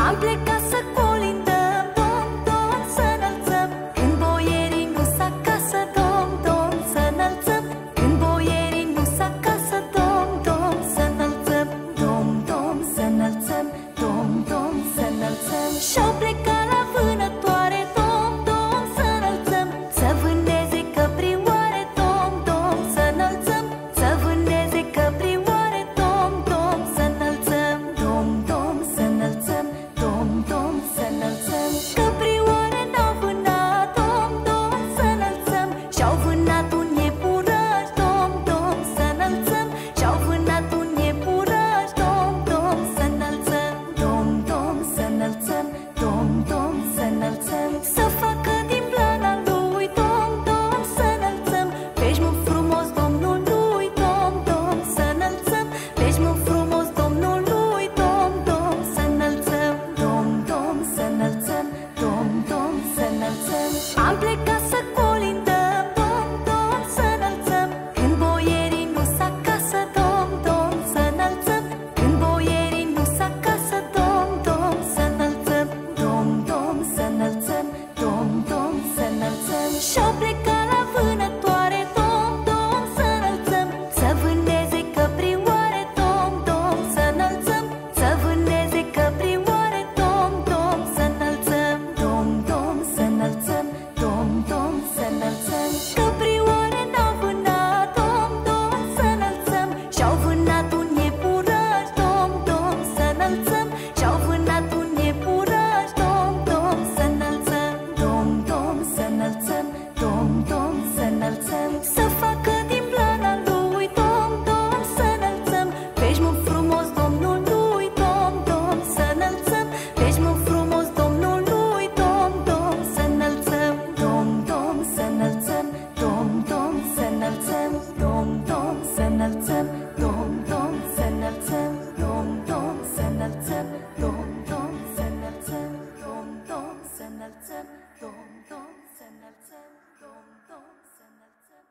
Am plecat să colindăm, dom, dom, să înălțăm. Când boierii nu-s acasă, dom, dom, să înălțăm. Când boierii nu-s acasă, dom, dom, să înălțăm. Dom, dom, să înălțăm, dom, dom, să înălțăm. Și-au plecat la vânătoare, dom, dom, să înălțăm. Să vâneze căprioare, dom, dom, să înălțăm. Să vâneze căprioare, dom, dom, să înălțăm. Dom, dom, să înălțăm, dom, dom, să înălțăm. Căprioare n-au vânat, dom, dom, să înălțăm. Și-au vânat un iepuraș, dom, dom, să înălțăm. Și-au vânat un iepuraș, dom, dom, să înălțăm. Dom, dom, să înălțăm, dom, dom, să înălțăm. Să facă din blana lui, dom, dom, să înălțăm. Veșmânt frumos Domnului, dom, dom, să înălțăm. Veșmânt frumos Domnului, dom, dom, să înălțăm. Dom, dom, să înălțăm, dom, dom, să înălțăm. Am plecat să colindăm, dom, dom, să înălțăm. Când boierii nu-s acasă, dom, dom, să înălțăm. Când boierii nu-s acasă, dom, dom, să înălțăm. Dom, dom, să înălțăm, dom, dom, să înălțăm. Și-au plecat la vânătoare, dom, dom, să înălțăm. Să vâneze căprioare, dom, dom, să înălțăm. Să vâneze căprioare, dom, dom, să înălțăm. Dom, dom, să înălțăm, dom, dom, să înălțăm. Căprioare n-au vânat, dom, dom, să înălțăm. Și-au vânat un iepuraș, dom, dom, să înălțăm. Și-au vânat un iepuraș, dom, dom, să înălțăm. Dom, dom, să înălțăm, dom, dom, să înălțăm. Să facă din blana lui, dom, dom, să înălțăm. Veșmânt frumos Domnului, dom, dom, să înălțăm. Veșmânt frumos Domnului, dom, dom, să înălțăm. Dom, dom, să înălțăm, dom, dom, să înălțăm. Dom, dom, să înălțăm, dom, dom, să înălțăm. Dom, dom, să înălțăm, dom, dom, să înălțăm. Dom, dom, să înălțăm, dom, dom, să înălțăm. Dom, dom, să înălțăm.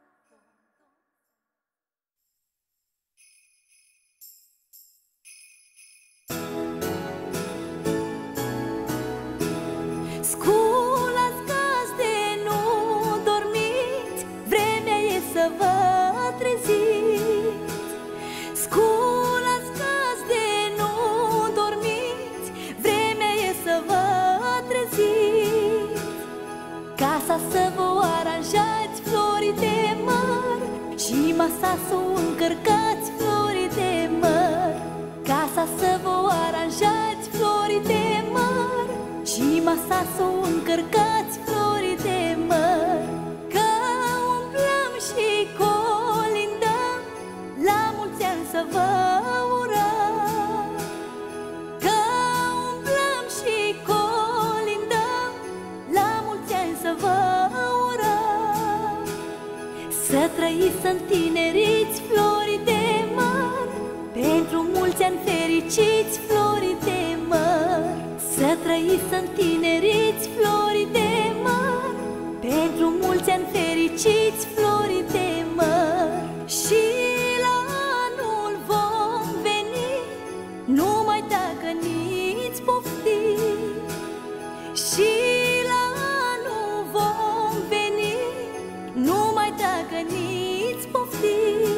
Sculați gazde, nu dormiți, vremea e să vă treziți. Sculați gazde, nu dormiți, vremea e să vă treziți. Casa să vă aranjați, flori de măr, și masa să o încărcați, flori de măr. Casa să vă aranjați, flori de măr, și masa să o încărcați, flori de măr. Că umblăm și colindăm, la mulți ani să vă urăm. Că umblăm și colindăm, la mulți ani să vă urăm. Să trăiți, să întineriți, flori de măr, pentru mulți ani fericiți, flori de măr. Să trăiți, să întineriți, flori de măr, pentru mulți ani fericiți, flori de măr. Și la anul vom veni, numai dacă niți pofti. Și la anul vom veni, numai dacă niți pofti.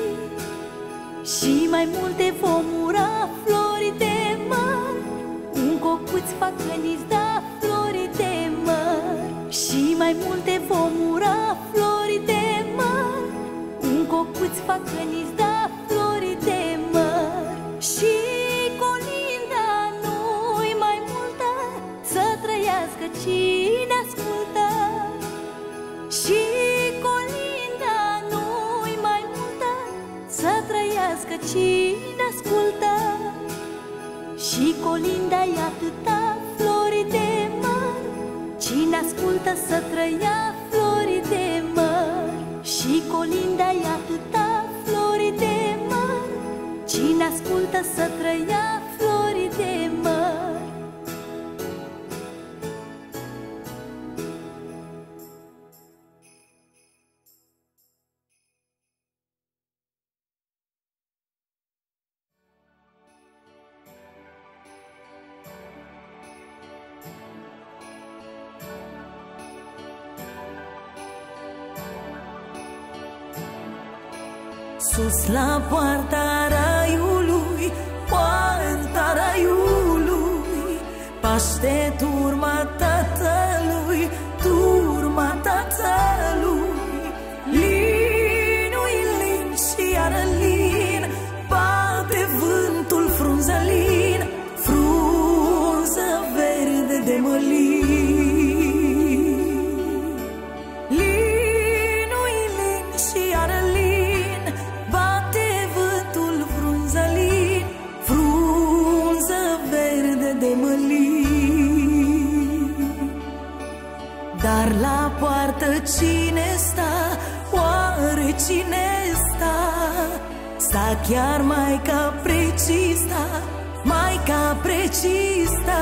Și mai multe vom ura, flori de măr, un cocuț fac că-ni-ți da, flori de măr. Și mai multe vom ura, flori de măr, un cocuț fac că-ni-ți da, flori de măr. Și colinda nu-i mai multă, să trăiască cine ascultă. Și colinda nu-i mai multă, să trăiască cine ascultă. Și colinda-i atâta, flori de măr, cine ascultă să trăia, flori de măr. Și colinda-i atâta, flori de măr, cine ascultă să trăia, flori de măr. sus la poarta raiului, poarta raiului, paște turma tatălui, turma tatălui. Linui lin și iară lin, bate vântul frunză lin, frunză verde de mălin. Linui lin și iară lin, bate vântul frunză lin, frunză verde de mălin. Dar la poartă cine sta? Oare cine sta? Sta chiar Maica Precista, Maica Precista.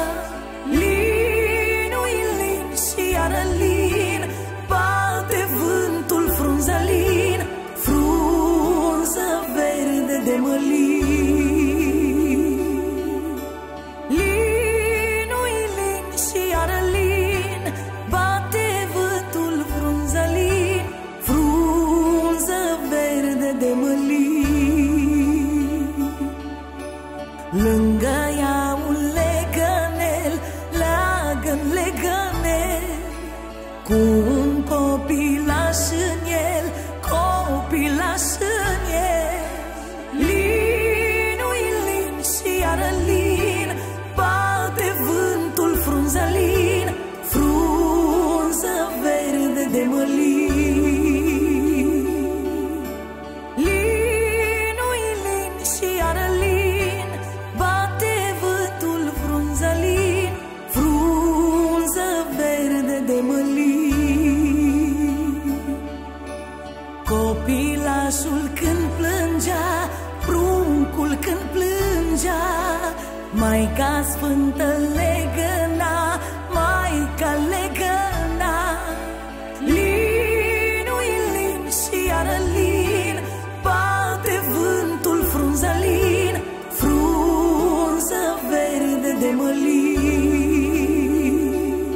Linui lin și iară lin, bate vântul frunză lin, frunză verde de mălin. Linui lin și iară lin, bate vântul frunză lin, frunză verde de mălin. Lângă ea un legănel, leagăn legănel, cu un copilaș în el, copilaș în el. Linui lin și iară lin, bate vântul frunză lin, frunză verde de mălin. Linui lin și iară lin, bate vântul frunză lin, frunză verde de mălin. Copilașul când plângea, pruncul când plângea, Maica Sfântă legăna, Maica legăna. Linui lin și iară lin, bate vântul frunză lin, frunză verde de mălin.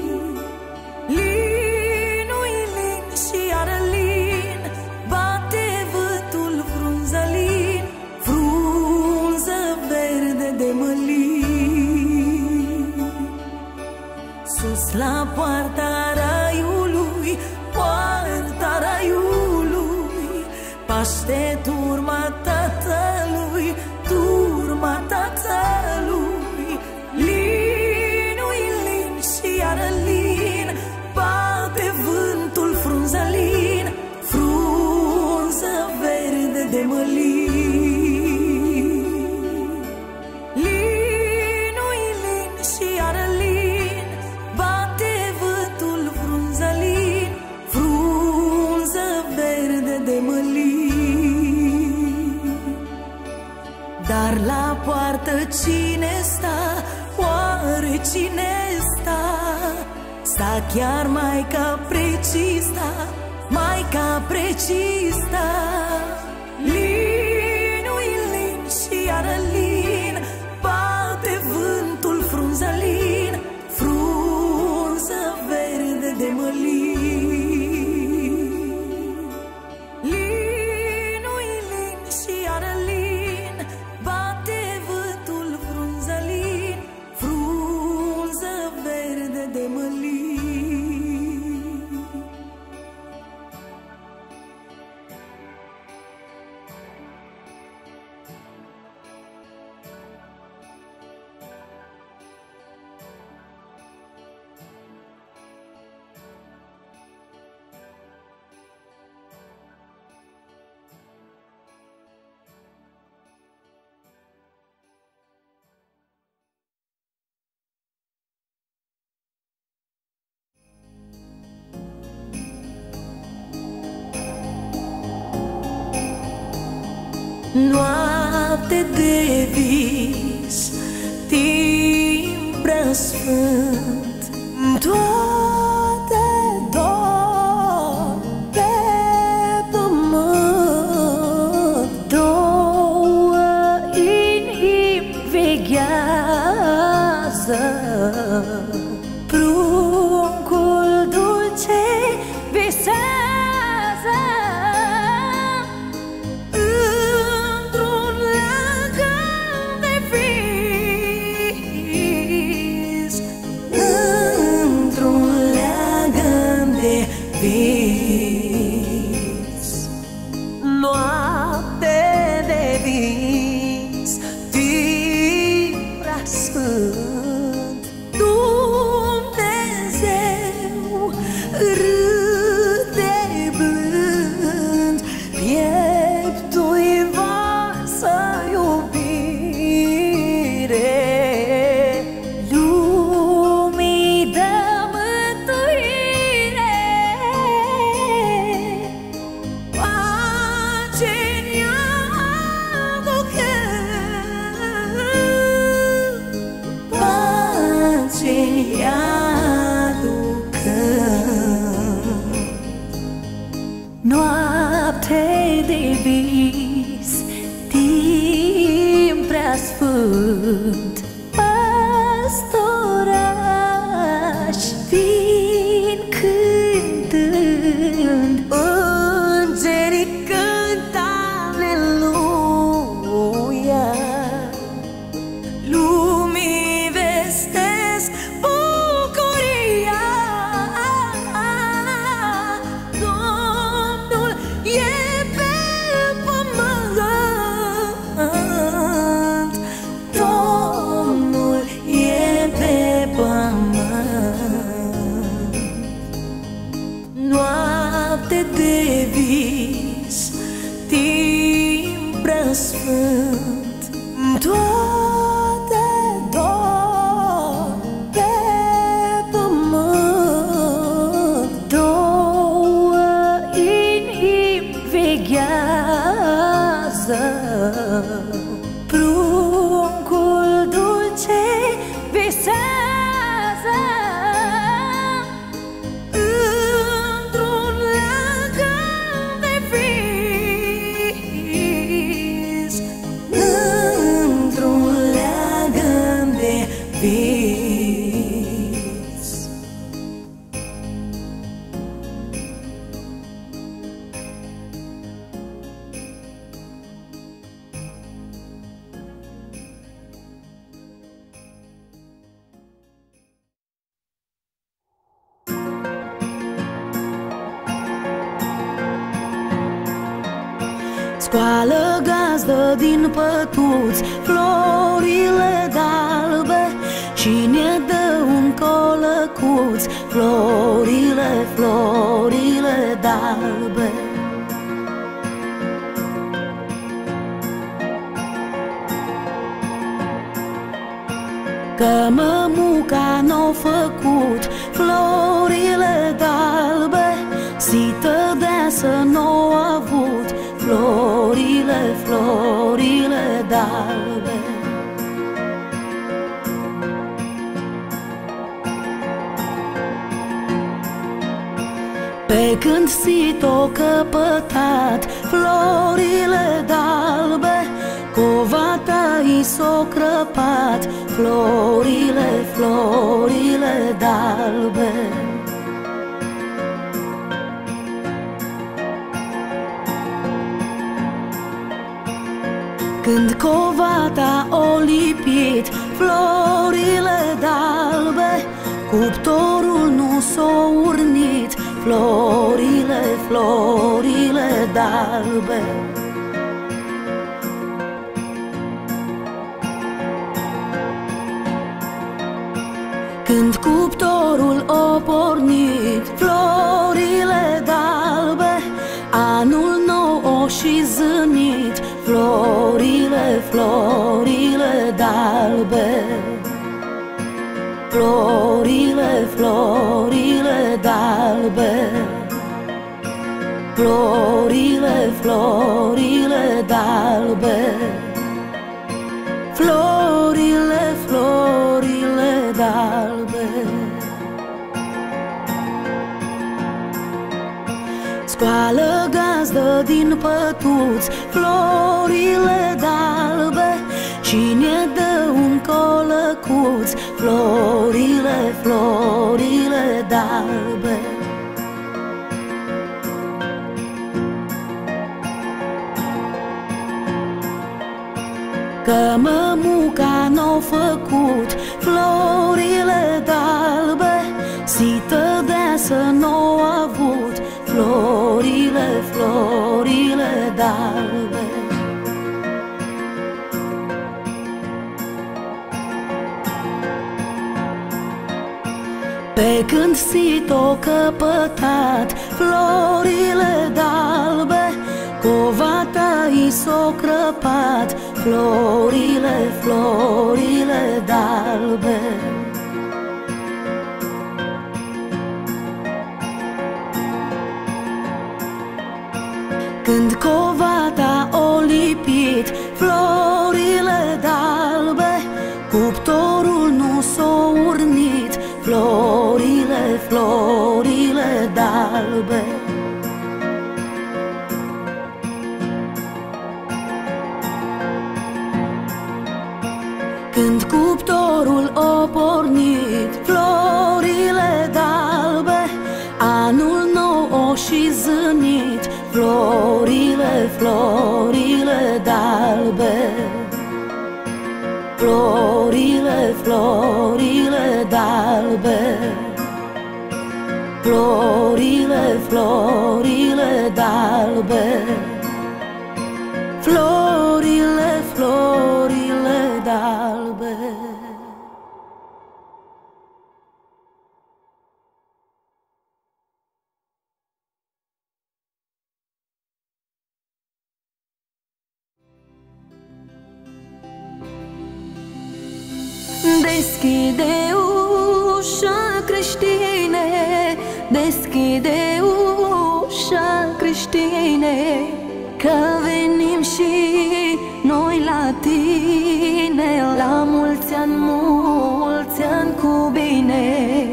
Linui lin și iară lin, bate vântul frunză lin, frunză verde de mălin. Sus la poarta raiului, poarta raiului, paște turma tatălui, turma tatălui. Linui lin și iară lin, bate vântul frunză lin, frunză verde de mălin. Linui lin și iară lin, bate vântul frunză lin, frunză verde de mălin. Dar la poartă cine sta? Oare cine sta? Sta chiar Maica Precista, Maica Precista. Linui lin și iară lin, bate vântul frunză lin, frunză verde de mălin. Linui lin și iară lin, bate vântul frunză lin, frunză verde de mălin. Noapte de vis, timp prea sfânt, toate dor pe pământ. Două inimi veghează, pruncul dulce visează. noapte de vis, timp prea sfânt, păstoraș, vin cântând, îngerii cânt aleluia, lumii vestesc bucuria, Domnul e pe pământ, Domnul e pe pământ. Noapte de vis, timp prea sfânt, toate dor pe pământ. Două inimi veghează, pruncul dulce visează într-un leagăn de vis, într-un leagăn de vis. Scoală gazdă din pătuți florile d'albe, cine dă un colăcuț, florile, florile d'albe. Că mămuca n-au făcut florile d'albe, sită deasă n-au avut florile, florile d'albe. Pe când sit-o căpătat florile d'albe, covata i s-o crăpat florile, florile d'albe. Când covata o lipit florile d'albe, cuptorul nu s-o urnit florile, florile d'albe. Când cuptorul o pornit florile d'albe, anul nou o și zânit florile, florile d'albe. Florile, florile d'albe. Florile, florile d'albe. Florile, florile d'albe. Scoală gazdă din pătuți florile d'albe, cine dă un colăcuț, florile, florile d'albe. Că mămuca n-au făcut florile d'albe, sită deasă n-au avut florile, florile d'albe. Pe când sit-o căpătat florile d'albe, covata i s-o crăpat florile, florile d'albe. Când covata o lipit florile d'albe, cuptorul nu s-o urnit florile, florile d'albe. Când cuptorul a pornit florile d'albe, anul nou o și zânit florile, florile d'albe. Florile, florile d'albe. Florile, florile d'albe. Florile, florile d'albe. Deschide ușa, creștine, deschide ușa, creștine, că venim și noi la tine. La mulți ani cu bine.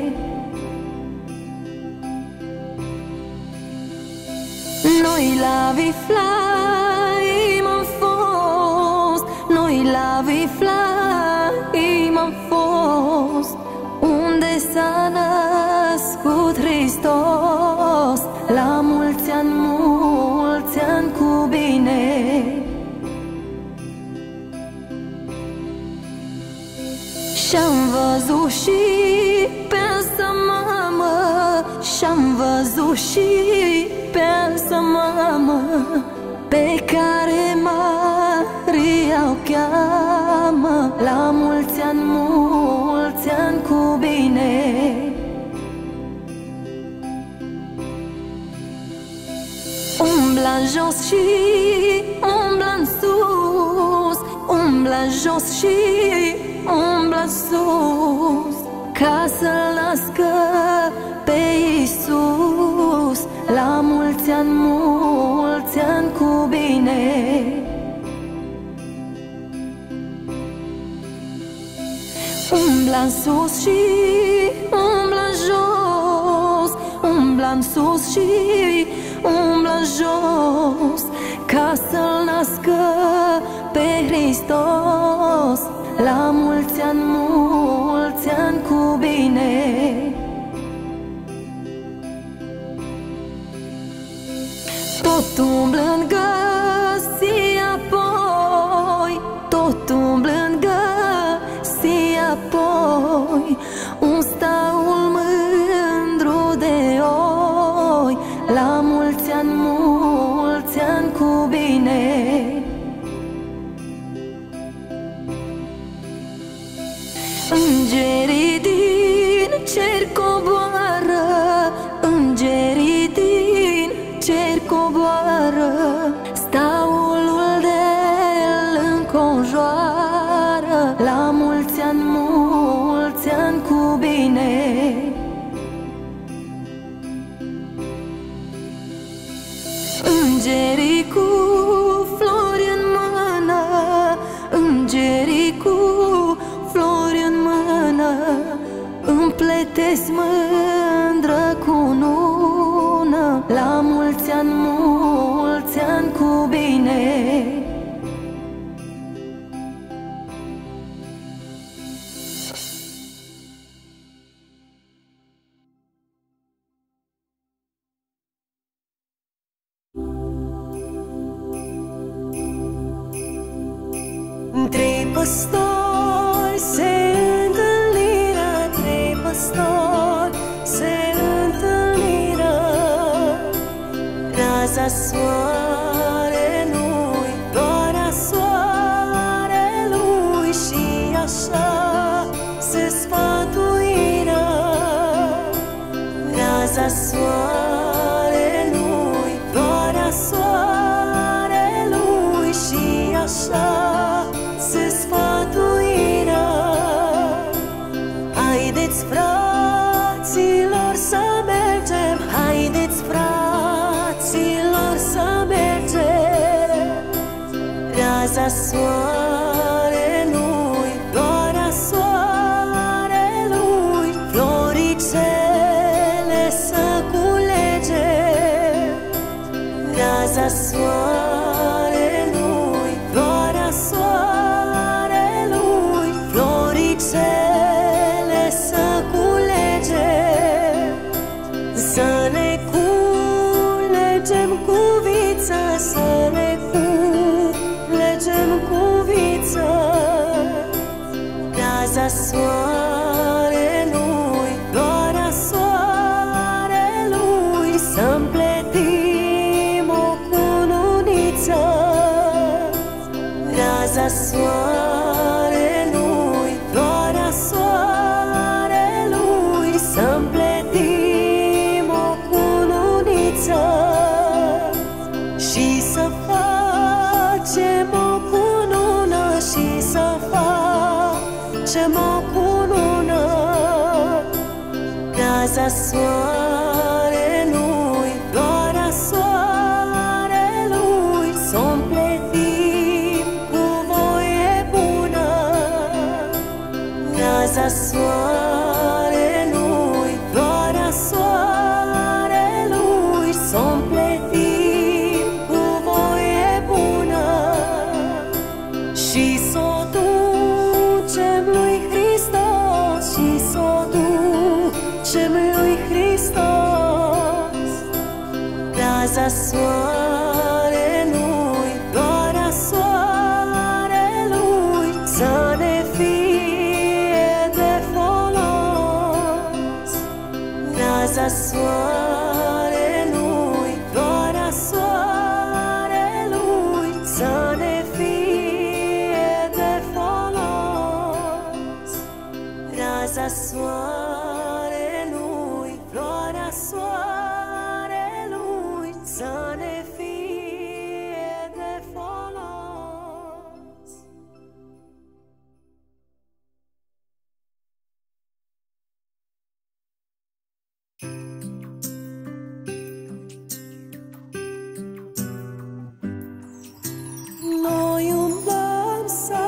Noi la Viflaim am fost, noi la Viflaim am fost, unde s-a născut Hristos. La mulți ani cu bine. Și-am văzut și pe asta mamă, și-am văzut și pe asta mamă, pe care Maria o cheamă. La mulți ani cu bine. Umbla jos și umbla în sus, umbla jos și umbla sus, ca să-L nască pe Iisus. La mulți ani cu bine. Umbla în sus și umbla în jos, umbla în sus și umbla în jos, ca să-L nască pe Hristos. La mulți ani cu bine. Tot umblând găsi apoi, tot umblând găsi apoi, un staul mândru de oi. La mulți ani cu bine. Îngerii din cer coboară, îngerii din cer coboară, staulul de-l înconjoară. La mulți ani cu bine. Îngerii cu flori în mână, îngerii cu flori în mână, împletesc mândră cunună. La mulți ani cu bine. Trei păstori se întâlniră, trei păstori se întâlniră. Raza soarelui, doarea soarelui, și așa se sfătuiră. Raza soarelui, doarea soarelui, și așa se sfătuiră. Haideți, fraților, să mergem, haideți, fraților, să mergem. Raza soarelui, doarea soarelui, floricele să culegem. Raza soarelui, doarea soarelui, raza soarelui, floarea soarelui, să împletim o cununiță și să facem o cunună, și să facem o cunună. Raza soarelui, floarea soarelui, să împletim cu voie bună. Raza soarelui, floarea soarelui, să împletim cu voie bună și să o ducem lui Hristos, și să o ducem lui Hristos. Raza soarelui, floarea soarelui, să ne fie de folos. Raza soarelui, floarea soarelui, să ne fie de folos. Raza soarelui, floarea soarelui, să ne fie de folos. Noi umblăm să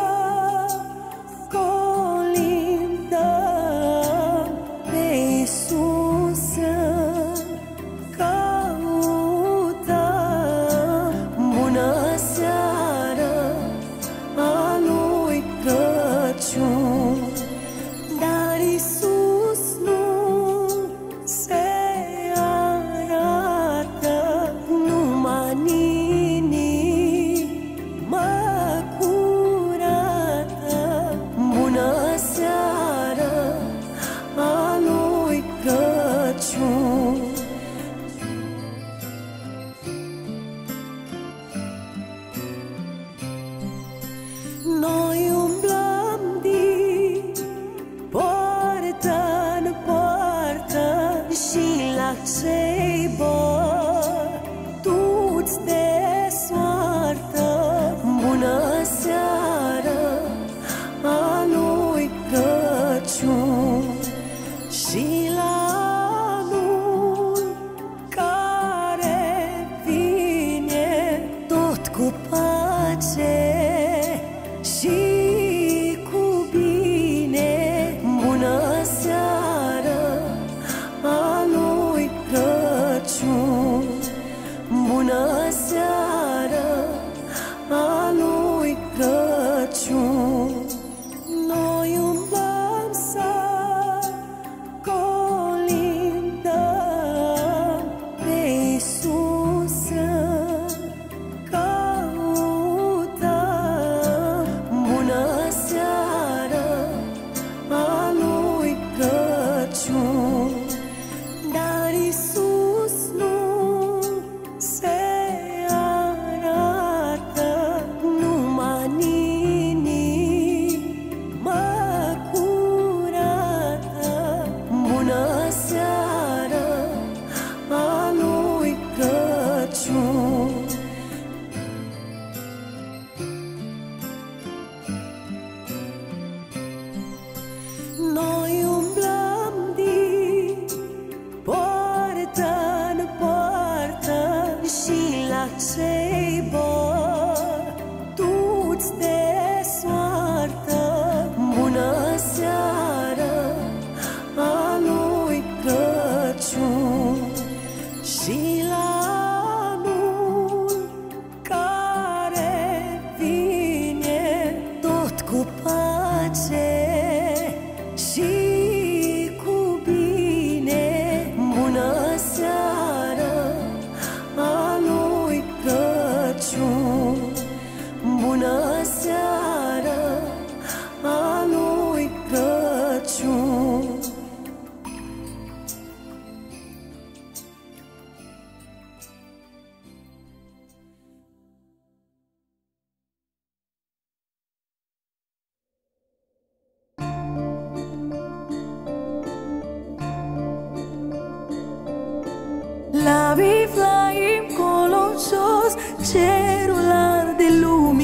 colindăm pe Iisus, să căutăm bună seară a lui Crăciun. Dar Iisus nu se arată numai în inimă curată. Bună seară a lui Crăciun. Noi umblăm din poartă în poartă și la cei bătuți de soartă. Bună seară a lui Crăciun. Și la anul care vine, tot cu pace și cu bine. Bună seară a lui Crăciun. Bună seară a lui Crăciun. Noi umblăm să colindăm pe Iisus, să căutăm bună seară a lui Crăciun. Dar Iisus nu se arată numai în inimă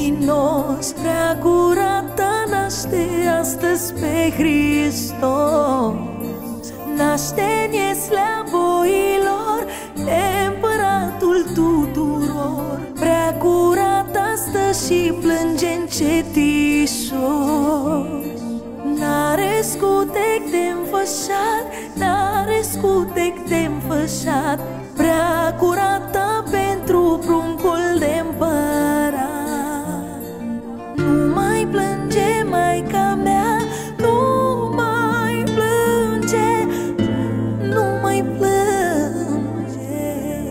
luminos, prea curată, naște astăzi pe Hristos. Naște-ne slea boilor, împăratul tuturor, prea curat astăzi și plânge încetișor. N-are scutec de-nfășat, n-are scutec de-nfășat, prea curată pentru pruncul de împărat. Nu mai plânge, Maica mea, nu mai plânge, nu mai plânge.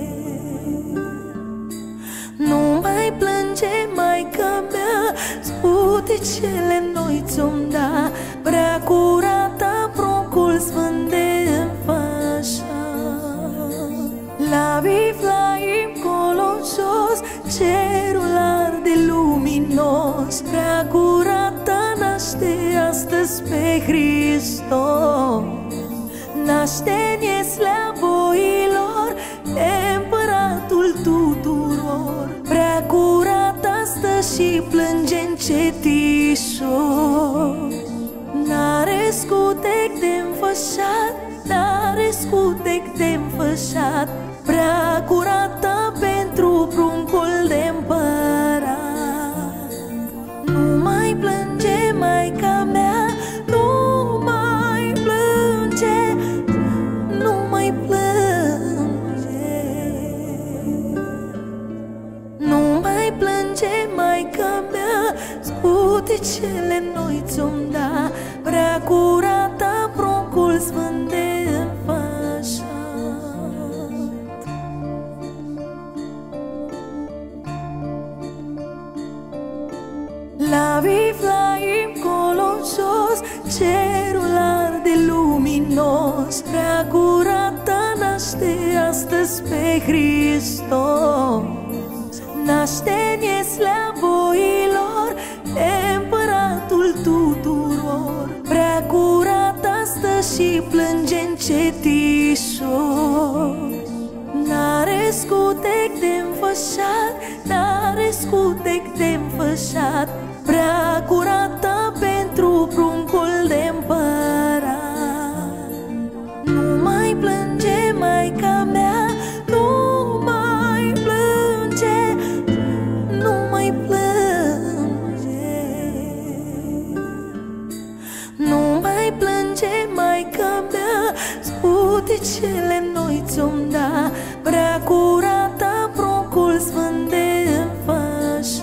Nu mai plânge, Maica mea, scutecele noi ți-om da, prea curată, pruncul sfânt de înfășat. La Viflaim colo jos, cerul arde luminos, prea curată, naște astăzi pe Hristos. Naște-ne slea boilor, împăratul tuturor, prea curat astăzi și plânge încetișor. N-are scutec de-nfășat, n-are scutec de-nfășat, prea curată pentru pruncul de împărat. Nu mai plânge, Maica mea, nu mai plânge, nu mai plânge. Nu mai plânge, Maica mea, scutecele noi ți-om da, prea curată, pruncul sfânt de înfășat. La Viflaim colo jos, cerul arde luminos, prea curată, naște astăzi pe Hristos. Naște-ne slea boilor, împăratul tuturor, prea curat astăzi și plânge încetișor. N-are scutec de-nfășat, n-are scutec de-nfășat, prea curată pentru pruncul de împărat. Nu mai plânge, Maica mea, nu mai plânge, nu mai plânge. Nu mai plânge, Maica mea, scutecele noi ți-om da, prea curată, pruncul sfânt de înfășat.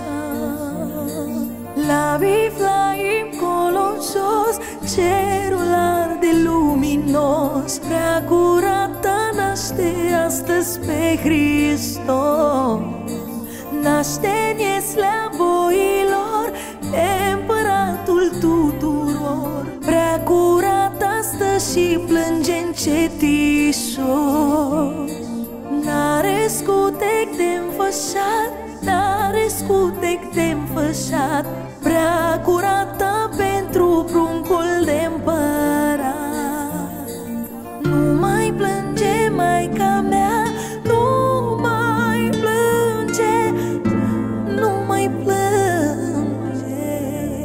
La Viflaim colo jos, cerul arde luminos, prea curată, naște astăzi pe Hristos. Naște-ne slea boilor, împăratul tuturor, prea curat astăzi și plânge încetișor. N-are scutec de-nfășat, n-are scutec de-nfășat, prea curată pentru pruncul de împărat. Nu mai plânge, Maica mea, nu mai plânge, nu mai plânge.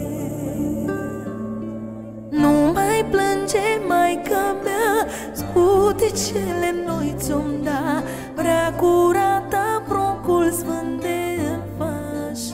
Nu mai plânge, Maica mea, scutecele noi ți-om da, prea curată, pruncul sfânt de înfășat.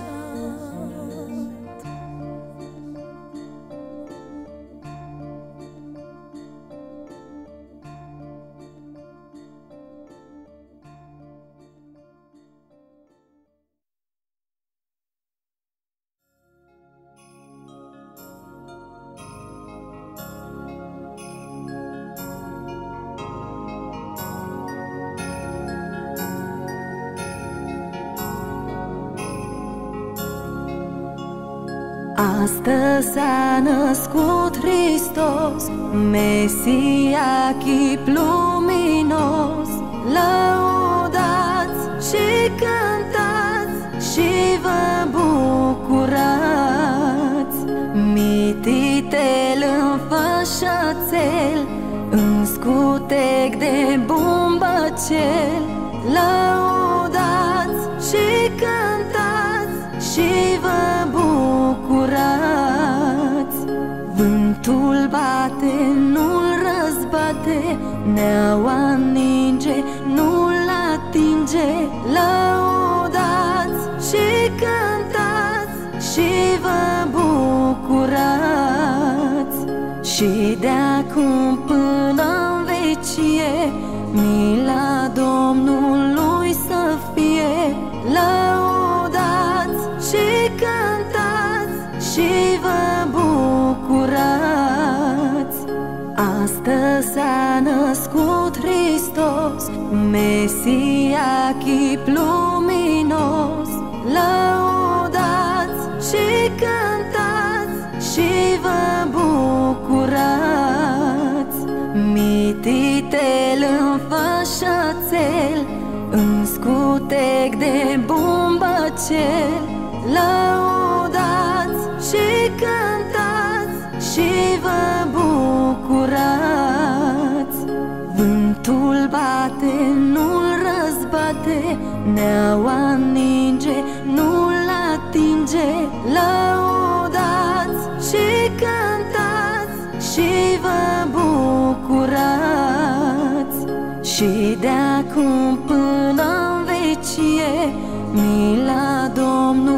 Astăzi s-a născut Hristos, Mesia, chip luminos. Lăudați și cântați și vă bucurați, mititel înfășățel, în scutec de bumbăcel. Lăudați și cântați și vă bate, ne-au ninge, nu-l atinge. Lăudați și cântați și vă bucurați, și de-acum până-n vecie mila Domnului să fie. Lăudați și cântați și vă bucurați. Astăzi s-a născut Hristos, Mesia, chip luminos. Lăudați și cântați și vă bucurați. Mititel în fășățel, în scutec de bumbăcel. Lăudați și cântați și vă bucurați. Vântul bate, nu-l răzbate, ne-au ninge, nu-l atinge. Lăudați și cântați și vă bucurați, și de-acum până-n vecie mila Domnului